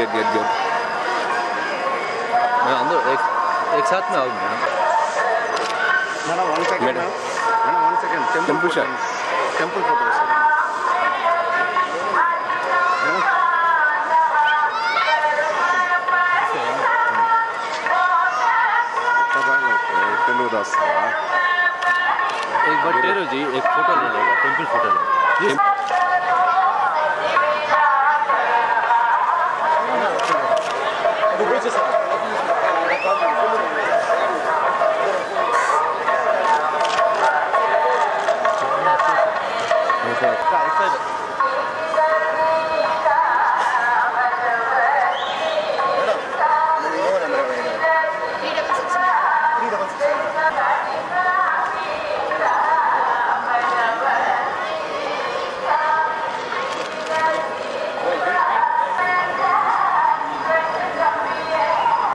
Good मैं अंदर एक साथ में आऊँ madam 1 second madam 1 second temple photo sir एक बार टेरो जी एक फोटो ले लेगा टेंपल फोटो ले Right side.